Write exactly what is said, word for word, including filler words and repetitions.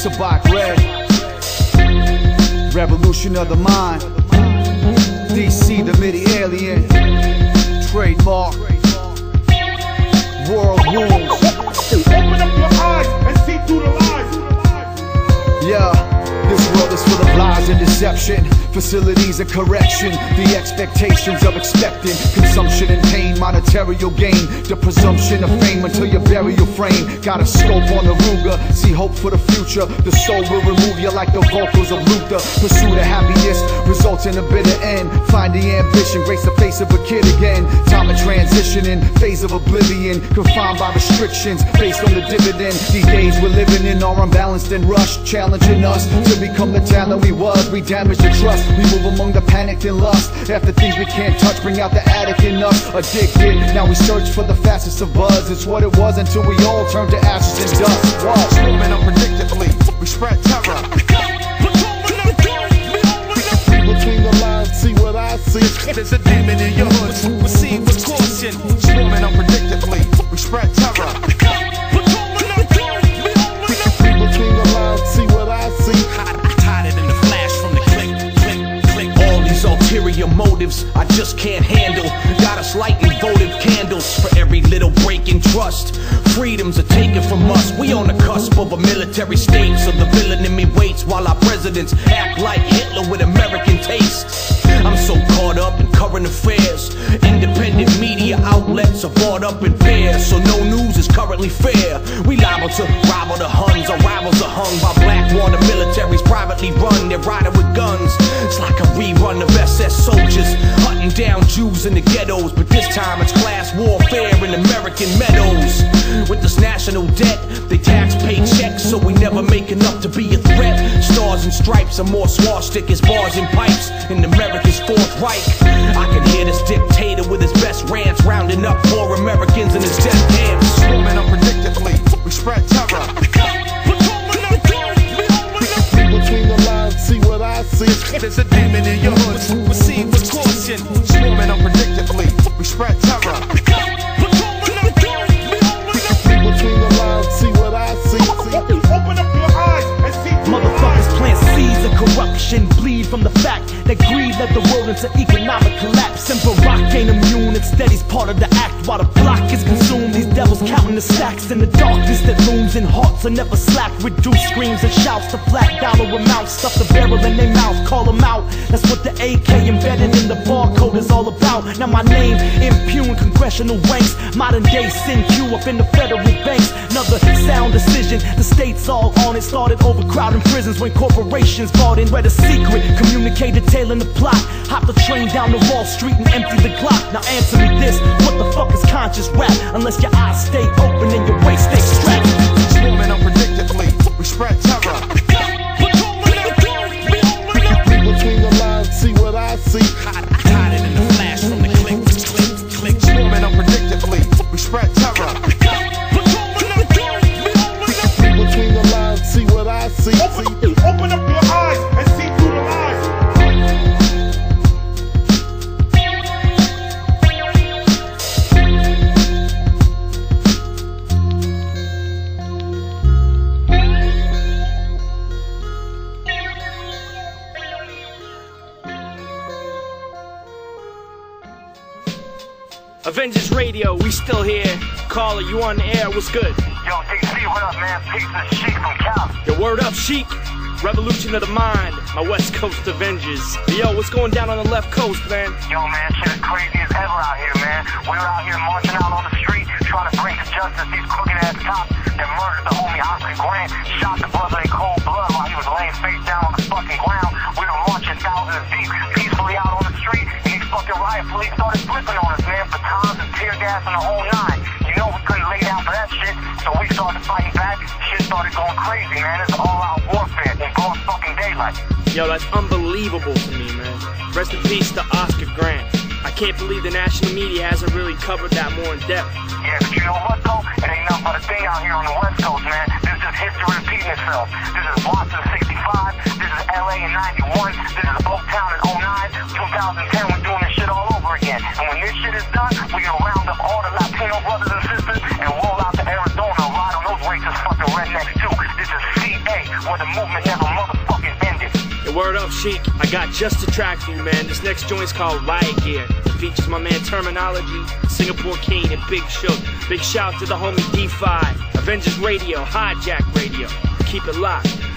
Sabak Red, Revolution of the Mind, D C the MIDI Alien, trademark, World Rules. Open up your eyes and see through the lies. Yeah, this world is full of lies and deception, facilities of correction, the expectations of expecting consumption and pain, monetary gain, the presumption of fame until you bury your frame. Got a scope on the Ruger, see hope for the future. The soul will remove you like the vocals of Luther. Pursuit of happiness results in a bitter end. Find the ambition, grace the face of a kid again. Time of transitioning, phase of oblivion, confined by restrictions based on the dividend. These days we're living in are unbalanced and rushed, challenging us to become the talent we was. We damage the trust, we move among the panicked and lust. After things we can't touch, bring out the addict in us. Addicted, now we search for the fastest of buzz. It's what it was until we all turn to ashes and dust. Watch, Moving unpredictably, we spread terror. Between the lines, see what I see. There's a demon in your hood, proceed with caution. Moving unpredictably, we spread terror. Between the lines, see what I see. Hide it in the flash from the click, click, click. All these ulterior motives I just can't handle. Got us lighting votive candles for every little break in trust. Freedoms are taken from us. We on the cusp of a military state, so the villain in me waits while our presidents act like Hitler with American taste. I'm so caught up in current affairs. Independent media outlets are bought up in pairs, so no news is currently fair. We liable to rival the Huns. Our rivals are hung by black water militaries privately run. They're riding with guns. It's like a rerun of S S soldiers hunting down Jews in the ghettos, but this time it's class warfare in American meadows. With this national debt, they tax paychecks, so we never make enough to be a threat. Stars and stripes are more swastikas, bars and pipes in America's Fourth Reich. I can hear this dictator with his best rants rounding up poor Americans in his death camps. Moving unpredictably, we spread terror. Between the lines, see what I see. There's a demon in your hood, proceed with caution. Moving unpredictably, we spread terror. Between the lines, see what I see. Open up your eyes and see. Motherfuckers plant seeds of corruption, bleed from the fact that greed led the world into economic collapse. And Barack ain't immune, instead he's part of the act while the block is consumed. These devils counting the stacks in the darkness that looms, and hearts are never slack. Reduce screams and shouts to flat dollar amounts. Stuff the barrel in their mouth, call them out. That's what the A K embedded in the barcode is all about. Now my name impugned congressional ranks, modern day sin Q up in the federal banks. Another sound decision, the state's all on it. Started overcrowding prisons when corporations bought in. Read a secret, communicated tailing the plot. Hop the train down to Wall Street and empty the Glock. Now answer me this, what the fuck is conscious rap? Unless your eyes stay open and your waist stay strapped. Moving unpredictably, we spread terror. Between the lines, see what I see. Hide it in the flash from the click, click, click. Moving unpredictably, we spread terror. Between the lines, see what I see. Open, open up your eyes and see through the lies. Avengers Radio, we still here. Caller, you on the air, what's good? Yo, D C, what up, man? Peace and Sheik from Cali. Your word up, Sheik. Revolution of the Mind, my West Coast Avengers. Yo, what's going down on the left coast, man? Yo, man, shit is crazy as ever out here, man. We're out here marching out on the street, trying to bring to justice these crooked ass cops that murdered the homie Oscar Grant, shot the brother in cold blood while he was laying face down on the fucking ground. We were marching thousands deep, peacefully out on the street, and these fucking riot police started flipping on us, man, for batons and tear gas and the whole nine. You know we couldn't lay down for that shit, so we started fighting back. Shit started going crazy, man. It's all-out warfare in broad fucking daylight. Yo, that's unbelievable to me, man. Rest in peace to Oscar Grant. I can't believe the national media hasn't really covered that more in depth. Yeah, but you know what, though? It ain't nothing but a thing out here on the West Coast, man. This is just history repeating itself. This is Boston sixty-five. This is L A in ninety-one. This is Oaktown in oh nine. twenty ten, we're doing this shit all over again. And when this shit is done, we're gonna round up all the Latino brothers and sisters and roll out to Arizona and ride on those racist fucking rednecks, too. This is C A, where the up, Sheik? I got just the track for you, man. This next joint's called Riot Gear. It features my man Terminology, Singapore King, and Big Shook. Big shout to the homie D five, Avengers Radio, Hijack Radio. Keep it locked.